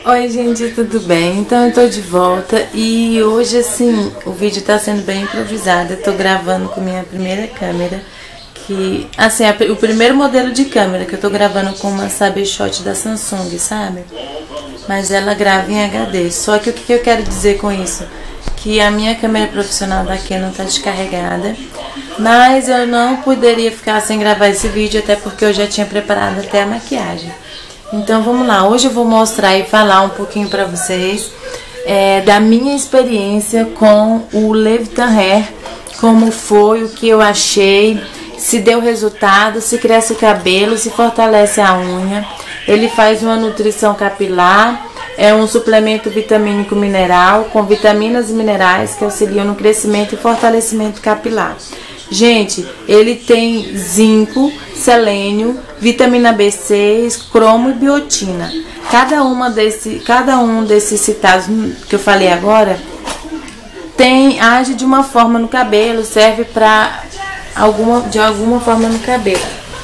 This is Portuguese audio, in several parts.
Oi gente, tudo bem? Então eu tô de volta e hoje assim, o vídeo tá sendo bem improvisado. Eu tô gravando com minha primeira câmera, que assim, o primeiro modelo de câmera que eu tô gravando com uma Cybershot da Samsung, sabe? Mas ela grava em HD. Só que o que eu quero dizer com isso? Que a minha câmera profissional da Canon tá descarregada, mas eu não poderia ficar sem gravar esse vídeo, até porque eu já tinha preparado até a maquiagem. Então vamos lá, hoje eu vou mostrar e falar um pouquinho pra vocês da minha experiência com o Leviton Hair, como foi, o que eu achei, se deu resultado, se cresce o cabelo, se fortalece a unha. Ele faz uma nutrição capilar, é um suplemento vitamínico mineral com vitaminas e minerais que auxiliam no crescimento e fortalecimento capilar. Gente, ele tem zinco, selênio, vitamina B6, cromo e biotina. Cada um desses citados que eu falei agora age de uma forma no cabelo, serve de alguma forma no cabelo.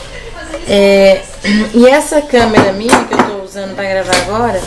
E essa câmera minha que eu tô usando para gravar agora,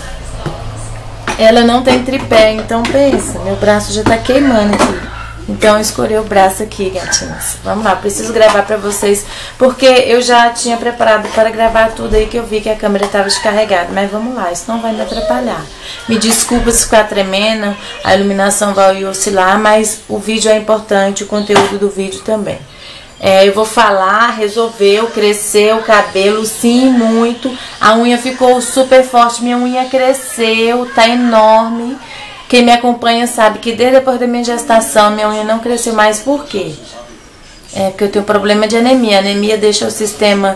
ela não tem tripé, então pensa, meu braço já tá queimando aqui. Então eu escolhi o braço aqui, gatinhas. Vamos lá, preciso gravar pra vocês, porque eu já tinha preparado para gravar tudo aí que eu vi que a câmera estava descarregada. Mas vamos lá, isso não vai me atrapalhar. Me desculpa se ficar tremendo, a iluminação vai oscilar, mas o vídeo é importante, o conteúdo do vídeo também. Eu vou falar, resolveu, cresceu o cabelo, sim, muito. A unha ficou super forte, minha unha cresceu, tá enorme. Quem me acompanha sabe que desde depois da minha gestação minha unha não cresceu mais. Por quê? Porque eu tenho problema de anemia. A anemia deixa o sistema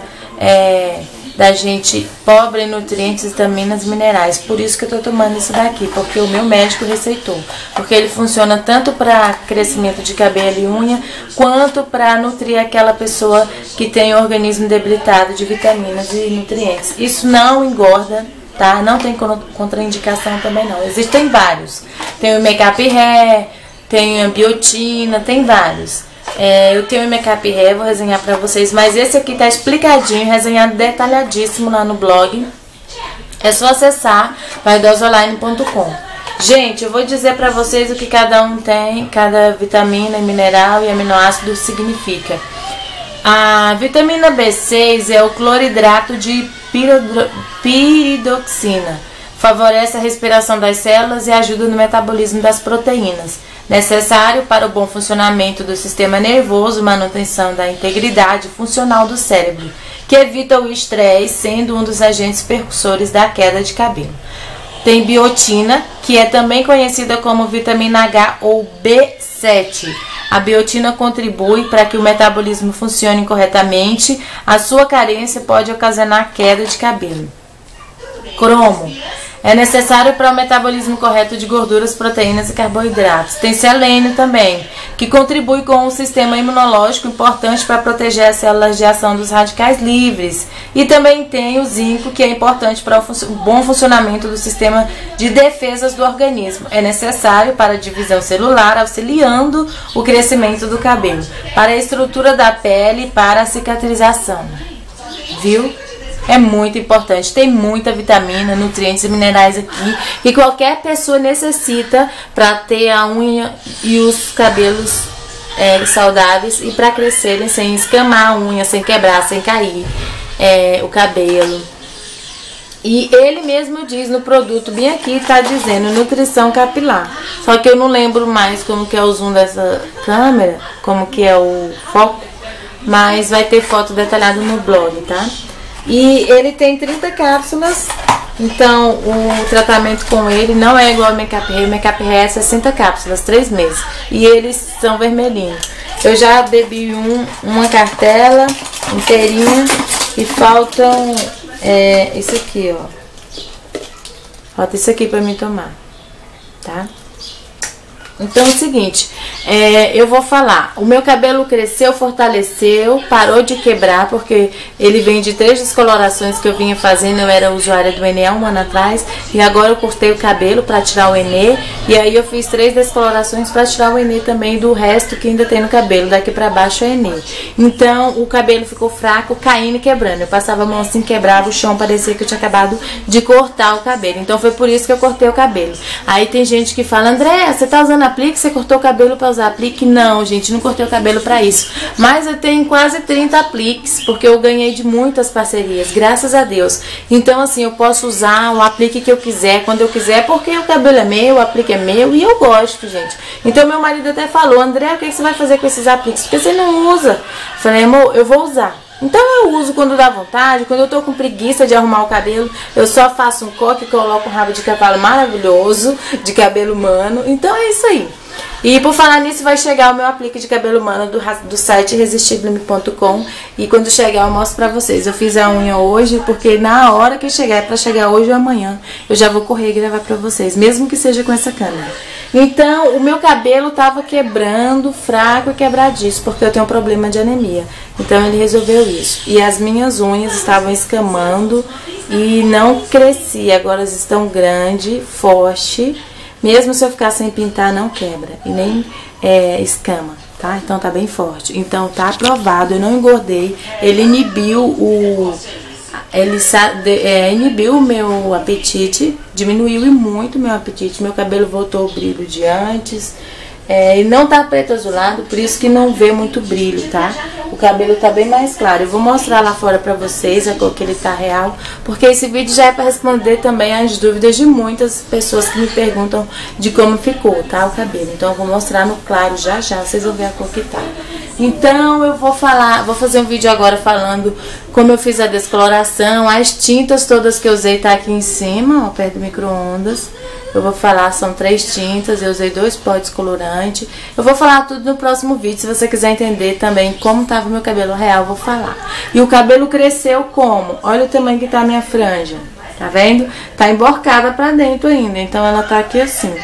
da gente pobre em nutrientes, vitaminas e minerais. Por isso que eu tô tomando isso daqui, porque o meu médico receitou. Porque ele funciona tanto para crescimento de cabelo e unha, quanto para nutrir aquela pessoa que tem o organismo debilitado de vitaminas e nutrientes. Isso não engorda, tá? Não tem contraindicação também não. Existem vários. Tem o Make Up Hair, tem a biotina, tem vários. Eu tenho o Make Up Hair, vou resenhar pra vocês, mas esse aqui tá explicadinho, resenhado detalhadíssimo lá no blog. É só acessar vaidosaonline.com. Gente, eu vou dizer pra vocês o que cada um tem, cada vitamina, mineral e aminoácido significa. A vitamina B6 é o cloridrato de piridoxina. Favorece a respiração das células e ajuda no metabolismo das proteínas, necessário para o bom funcionamento do sistema nervoso e manutenção da integridade funcional do cérebro, que evita o estresse, sendo um dos agentes percussores da queda de cabelo. Tem biotina, que é também conhecida como vitamina H ou B7. A biotina contribui para que o metabolismo funcione corretamente. A sua carência pode ocasionar queda de cabelo. Cromo. É necessário para o metabolismo correto de gorduras, proteínas e carboidratos. Tem selênio também, que contribui com um sistema imunológico importante para proteger as células de ação dos radicais livres. E também tem o zinco, que é importante para o bom funcionamento do sistema de defesas do organismo. É necessário para a divisão celular, auxiliando o crescimento do cabelo, para a estrutura da pele e para a cicatrização. Viu? É muito importante, tem muita vitamina, nutrientes e minerais aqui que qualquer pessoa necessita para ter a unha e os cabelos saudáveis e para crescerem sem escamar a unha, sem quebrar, sem cair o cabelo. E ele mesmo diz no produto, bem aqui, tá dizendo nutrição capilar. Só que eu não lembro mais como que é o zoom dessa câmera, como que é o foco, mas vai ter foto detalhada no blog, tá? E ele tem 30 cápsulas, então o tratamento com ele não é igual ao Make Up Hair. O Make Up Hair é 60 cápsulas, 3 meses, e eles são vermelhinhos. Eu já bebi uma cartela inteirinha e faltam isso aqui, ó. Falta isso aqui pra mim tomar, tá? Então é o seguinte, eu vou falar. O meu cabelo cresceu, fortaleceu, parou de quebrar, porque ele vem de 3 descolorações que eu vinha fazendo. Eu era usuária do Enê há um ano atrás, e agora eu cortei o cabelo para tirar o Enê, e aí eu fiz 3 descolorações para tirar o Enê também do resto que ainda tem no cabelo. Daqui para baixo é Enê. Então o cabelo ficou fraco, caindo e quebrando. Eu passava a mão assim, quebrava o chão, parecia que eu tinha acabado de cortar o cabelo. Então foi por isso que eu cortei o cabelo. Aí tem gente que fala: André, você tá usando aplique? Você cortou o cabelo para usar aplique? Não, gente, não cortei o cabelo para isso. Mas eu tenho quase 30 apliques, porque eu ganhei de muitas parcerias, graças a Deus. Então assim, eu posso usar o aplique que eu quiser, quando eu quiser, porque o cabelo é meu, o aplique é meu e eu gosto, gente. Então meu marido até falou: André, o que você vai fazer com esses apliques? Porque você não usa. Eu falei: amor, eu vou usar. Então eu uso quando dá vontade, quando eu tô com preguiça de arrumar o cabelo, eu só faço um coque e coloco um rabo de cavalo maravilhoso, de cabelo humano. Então é isso aí. E por falar nisso, vai chegar o meu aplique de cabelo humano do site irresistibleme.com, e quando chegar eu mostro pra vocês. Eu fiz a unha hoje, porque na hora que chegar, é pra chegar hoje ou amanhã, eu já vou correr e gravar pra vocês, mesmo que seja com essa câmera. Então o meu cabelo tava quebrando, fraco e quebradiço, porque eu tenho um problema de anemia. Então ele resolveu isso. E as minhas unhas estavam escamando e não crescia. Agora elas estão grandes, forte. Mesmo se eu ficar sem pintar, não quebra e nem escama, tá? Então tá bem forte. Então tá aprovado, eu não engordei. Ele inibiu inibiu o meu apetite, diminuiu muito o meu apetite. Meu cabelo voltou ao brilho de antes. E não tá preto azulado, por isso que não vê muito brilho, tá? O cabelo tá bem mais claro. Eu vou mostrar lá fora pra vocês a cor que ele tá real, porque esse vídeo já é pra responder também as dúvidas de muitas pessoas que me perguntam de como ficou, tá? O cabelo. Então eu vou mostrar no claro já, vocês vão ver a cor que tá. Então eu vou fazer um vídeo agora falando como eu fiz a descoloração, as tintas todas que eu usei tá aqui em cima, ó, perto do micro-ondas. Eu vou falar, são 3 tintas, eu usei 2 pó descolorante. Eu vou falar tudo no próximo vídeo, se você quiser entender também como tava o meu cabelo real, eu vou falar. E o cabelo cresceu como? Olha o tamanho que tá a minha franja, tá vendo? Tá emborcada pra dentro ainda, então ela tá aqui assim.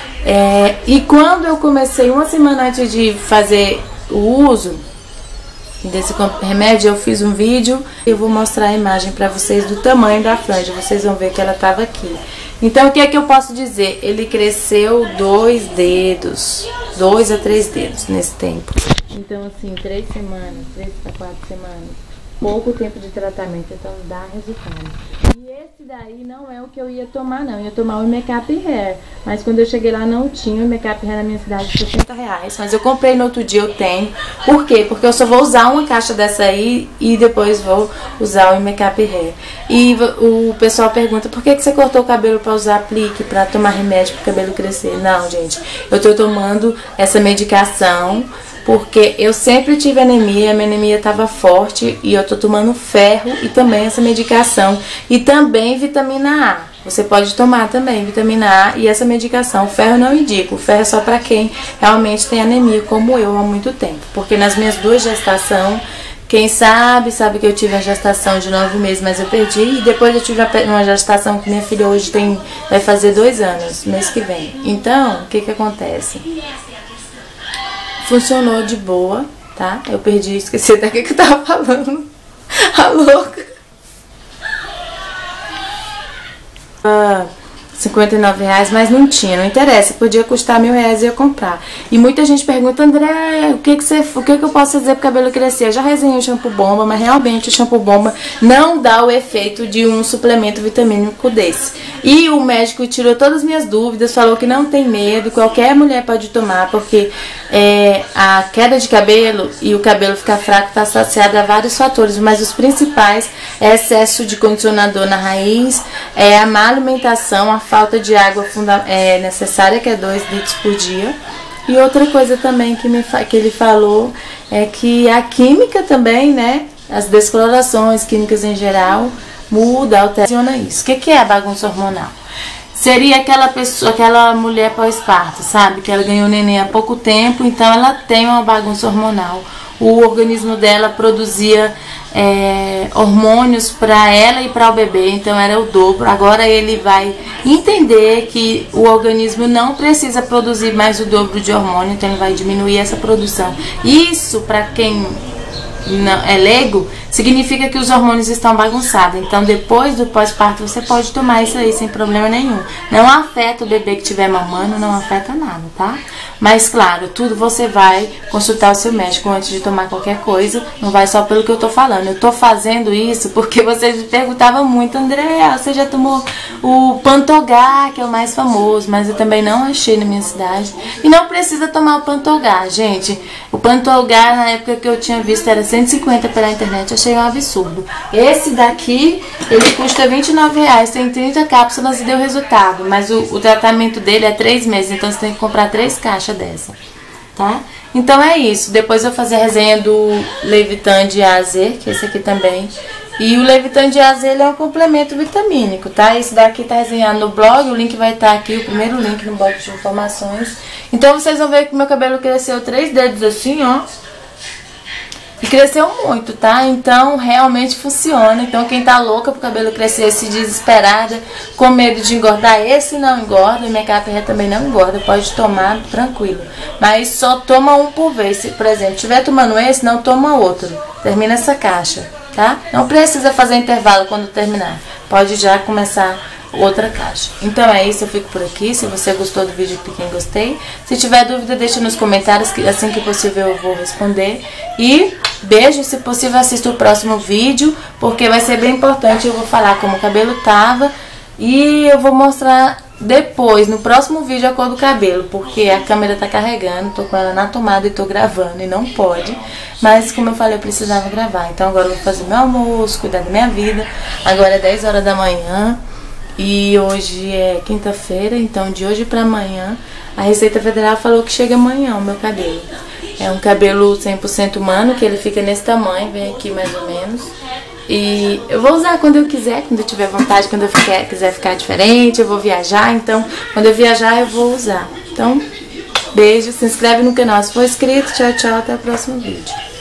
E quando eu comecei, uma semana antes de fazer o uso desse remédio, eu fiz um vídeo. Eu vou mostrar a imagem pra vocês do tamanho da franja, vocês vão ver que ela tava aqui. Então o que é que eu posso dizer? Ele cresceu 2 dedos, 2 a 3 dedos nesse tempo. Então assim, 3 semanas, 3 para 4 semanas, pouco tempo de tratamento, então dá resultado. E esse daí não é o que eu ia tomar não, eu ia tomar o Make-up Hair, mas quando eu cheguei lá não tinha o Make-up Hair na minha cidade, R$60, mas eu comprei no outro dia, eu tenho. Por quê? Porque eu só vou usar uma caixa dessa aí e depois vou usar o Make-up Hair. E o pessoal pergunta: por que você cortou o cabelo para usar aplique, para tomar remédio para o cabelo crescer? Não, gente, eu tô tomando essa medicação porque eu sempre tive anemia, minha anemia estava forte e eu tô tomando ferro e também essa medicação. E também vitamina A. Você pode tomar também vitamina A e essa medicação. O ferro eu não indico, o ferro é só para quem realmente tem anemia, como eu há muito tempo. Porque nas minhas 2 gestações, quem sabe que eu tive a gestação de 9 meses, mas eu perdi. E depois eu tive uma gestação que minha filha hoje vai fazer 2 anos, mês que vem. Então, o que que acontece? Funcionou de boa, tá? Eu perdi, esqueci até o que eu tava falando. A louca. R$59, mas não tinha, não interessa, podia custar R$1.000 e eu comprar. E muita gente pergunta: André, o que eu posso fazer pro cabelo crescer? Eu já resenhei o shampoo bomba, mas realmente o shampoo bomba não dá o efeito de um suplemento vitamínico desse. E o médico tirou todas as minhas dúvidas, falou que não tem medo, qualquer mulher pode tomar, porque a queda de cabelo e o cabelo ficar fraco está associado a vários fatores, mas os principais é excesso de condicionador na raiz, a má alimentação, a falta de água necessária, que é 2 litros por dia. E outra coisa também que ele falou é que a química também, né, as descolorações químicas em geral, muda, altera isso. O que é a bagunça hormonal? Seria aquela mulher pós-parto, sabe? Que ela ganhou neném há pouco tempo, então ela tem uma bagunça hormonal. o organismo dela produzia hormônios para ela e para o bebê, então era o dobro. Agora ele vai entender que o organismo não precisa produzir mais o dobro de hormônio, então ele vai diminuir essa produção. Isso, para quem não é leigo, significa que os hormônios estão bagunçados. Então depois do pós-parto você pode tomar isso aí sem problema nenhum. Não afeta o bebê que estiver mamando, não afeta nada, tá? Mas claro, tudo você vai consultar o seu médico antes de tomar qualquer coisa. Não vai só pelo que eu tô falando. Eu tô fazendo isso porque vocês me perguntavam muito: Andréa, você já tomou o Pantogá, que é o mais famoso? Mas eu também não achei na minha cidade. E não precisa tomar o Pantogá, gente. O Pantogá, na época que eu tinha visto, era 150 pela internet. Eu achei um absurdo. Esse daqui, ele custa R$29, tem 30 cápsulas e deu resultado. Mas o tratamento dele é 3 meses, então você tem que comprar 3 caixas dessa, tá? Então é isso. Depois eu vou fazer a resenha do Levitan de A a Z, que é esse aqui também. E o Levitan de A a Z, ele é um complemento vitamínico, tá? Esse daqui tá resenhado no blog, o link vai estar aqui, o primeiro link no box de informações. Então vocês vão ver que meu cabelo cresceu 3 dedos assim, ó. E cresceu muito, tá? Então realmente funciona. Então quem tá louca pro cabelo crescer, se desesperada, com medo de engordar, esse não engorda. E minha KPR também não engorda, pode tomar tranquilo. Mas só toma um por vez. Se, por exemplo, estiver tomando esse, não toma outro. Termina essa caixa, tá? Não precisa fazer intervalo quando terminar. Pode já começar outra caixa. Então é isso, eu fico por aqui. Se você gostou do vídeo, clique em gostei. Se tiver dúvida, deixa nos comentários, que assim que possível eu vou responder. E beijo, se possível assista o próximo vídeo, porque vai ser bem importante. Eu vou falar como o cabelo tava e eu vou mostrar depois, no próximo vídeo, a cor do cabelo, porque a câmera tá carregando, tô com ela na tomada e tô gravando e não pode. Mas como eu falei, eu precisava gravar. Então agora eu vou fazer meu almoço, cuidar da minha vida. Agora é 10 horas da manhã. E hoje é quinta-feira, então de hoje pra amanhã a Receita Federal falou que chega amanhã o meu cabelo. É um cabelo 100% humano, que ele fica nesse tamanho, vem aqui mais ou menos. E eu vou usar quando eu quiser, quando eu tiver vontade, quando eu quiser ficar diferente, eu vou viajar. Então quando eu viajar eu vou usar. Então beijo, se inscreve no canal se for inscrito. Tchau, tchau, até o próximo vídeo.